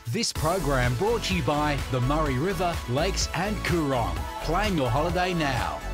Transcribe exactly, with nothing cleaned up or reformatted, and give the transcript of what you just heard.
This program brought to you by the Murray River, Lakes and Coorong. Plan your holiday now.